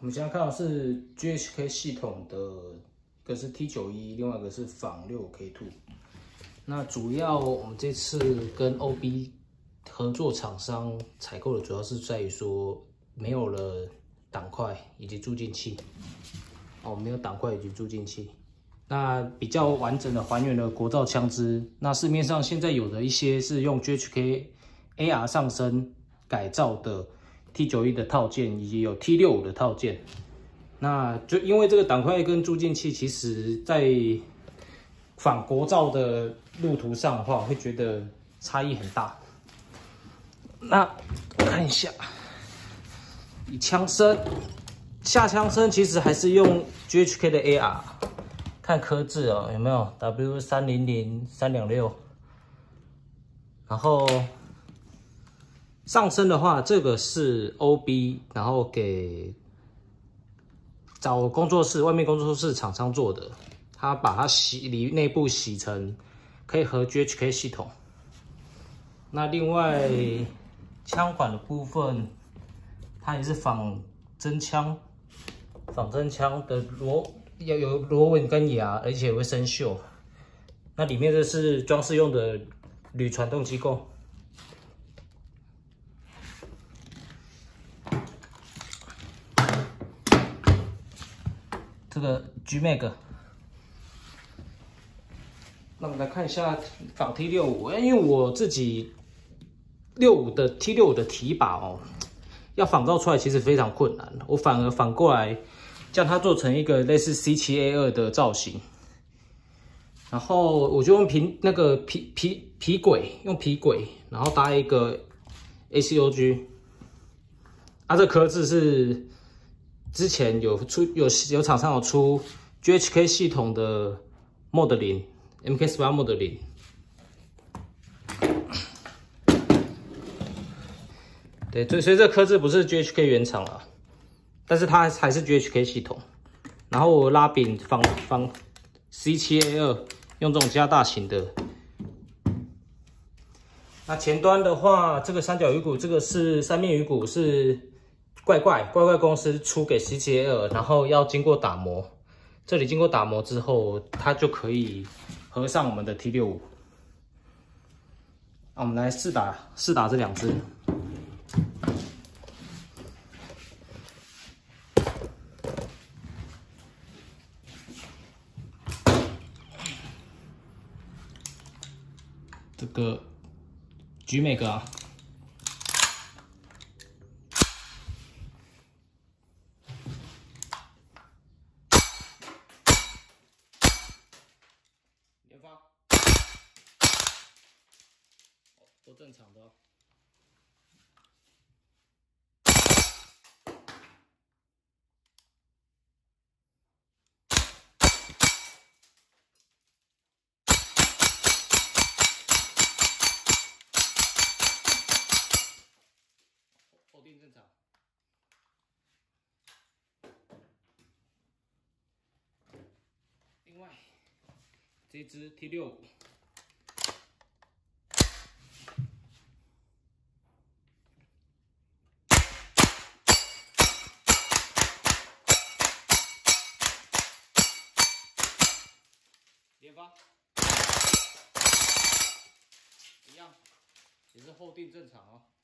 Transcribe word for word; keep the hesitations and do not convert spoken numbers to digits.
我们现在看到是 G H K 系统的，一个是 T 九十一，另外一个是仿 六 K 二。那主要我们这次跟 O B 合作厂商采购的主要是在于说没有了挡块以及助进器。哦，没有挡块以及助进器。那比较完整的还原了国造枪支。那市面上现在有的一些是用 G H K A R 上身改造的 T 九十一 的套件，以及有 T 六十五的套件。那就因为这个挡块跟助进器，其实在仿国造的路途上的话，会觉得差异很大。那我看一下，以枪身。下枪身其实还是用 G H K 的 A R， 看刻字哦，有没有 W 三零零、三两六？然后上身的话，这个是 O B， 然后给找工作室、外面工作室厂商做的，他把它洗里内部洗成可以和 G H K 系统。那另外枪管的部分，它也是仿真枪。仿真枪的螺要有螺纹跟牙，而且会生锈。那里面这是装饰用的铝传动机构。这个 G Mag。那我们来看一下仿 T 六十五，因为我自己六十五的 T 六十五的提把哦，要仿造出来其实非常困难。我反而反过来。将它做成一个类似 C 七 A 二 的造型，然后我就用皮那个皮皮皮轨，用皮轨，然后搭一个 A C O G。啊，这壳子是之前有出有有厂商有出 G H K 系统的 Mod 零 M K 十八 Mod 零。对，所以所以这壳子不是 G H K 原厂了。但是它还是 G H K 系统，然后我拉柄仿仿 C 七 A 二， 用这种加大型的。那前端的话，这个三角鱼骨，这个是三面鱼骨，是怪怪怪怪公司出给 C 七 A 二， 然后要经过打磨，这里经过打磨之后，它就可以合上我们的 T 六十五。那我们来试打试打这两只。这个 G Mag 啊，连发，都正常的哦。后定正常。另外，这支 T 六十五，连发，一样，也是后定正常哦。